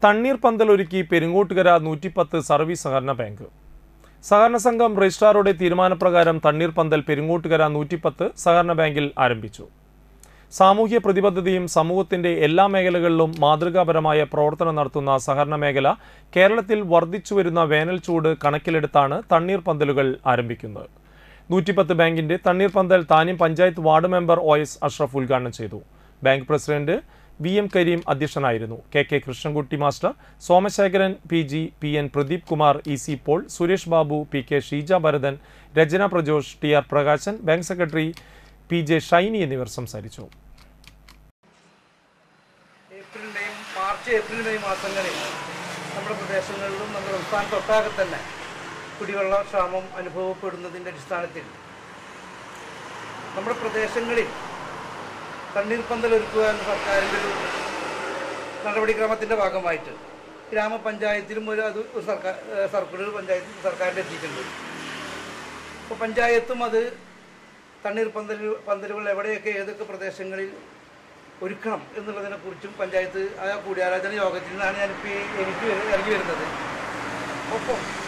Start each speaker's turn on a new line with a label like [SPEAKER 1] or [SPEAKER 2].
[SPEAKER 1] തണ്ണീർപന്തലൊരുക്കി Peringottukara 110 service സഹകരണ bank. സഹകരണ സംഘം രജിസ്ട്രാറുടെ തീരുമാനപ്രകാരം തണ്ണീർപന്തൽ പെരിങ്ങോട്ടുകര 110 സഹകരണ ബാങ്കിൽ ആരംഭിച്ചു. സാമൂഹ്യ പ്രതിബദ്ധതയും സമൂഹത്തിന്റെ എല്ലാ മേഖലകളിലും മാതൃകാപരമായ പ്രവർത്തനം നടത്തുന്ന സഹകരണ മേഖല കേരളത്തിൽ വർദ്ധിച്ചുവരുന്ന വേനൽ ചൂട് കണക്കിലെടുത്താണ് തണ്ണീർപന്തലുകൾ ആരംഭിക്കുന്നത്. 110 ബാങ്കിന്റെ തണ്ണീർപന്തൽ Thanyam panchayat ward member OS Ashraf ഉദ്ഘാടനം ചെയ്തു. ബാങ്ക് പ്രസിഡന്റ് VM കരീം അധ്യക്ഷനായിരുന്നു. KK Krishnankutty master, Somasekharan PG, PN Pradeep Kumar, EC Paul, Suresh Babu, PK Sheeja Bharathan, Rachana Prajosh, TR Prakashan, bank secretary PJ Shiny എന്നിവർ സംസാരിച്ചു.
[SPEAKER 2] മാർച്ച് ഏപ്രിൽ മെയ് മാസങ്ങളിൽ നമ്മുടെ പ്രദേശങ്ങളിലും നമ്മുടെ സംസ്ഥാനത്തൊട്ടാകെ തന്നെ കുടിവെള്ള ക്ഷാമം അനുഭവപ്പെടുന്നതിൻ്റെ അടിസ്ഥാനത്തിൽ നമ്മുടെ പ്രദേശങ്ങളിൽ തണ്ണീർപന്തൽ ഒരുക്കുക എന്ന സർക്കാരിൻ്റെ ഒരു നടപടിക്രമത്തിൻ്റെ ഭാഗമായിട്ട് ഗ്രാമപഞ്ചായത്തിലും ഒരു സർക്കുലർ സർക്കാരിൻ്റെ എത്തിയിട്ടുണ്ട്. അപ്പോൾ പഞ്ചായത്തും അത് പന്തലുകൾ എവിടെയൊക്കെ ഏതൊക്കെ പ്രദേശങ്ങളിൽ ഒരുക്കണം എന്നുള്ളതിനെക്കുറിച്ചും പഞ്ചായത്ത് ആ കൂടിയാലോചന യോഗത്തിൽ നിന്നാണ് എനിക്ക് ഇറങ്ങി വരുന്നത്. ഒപ്പം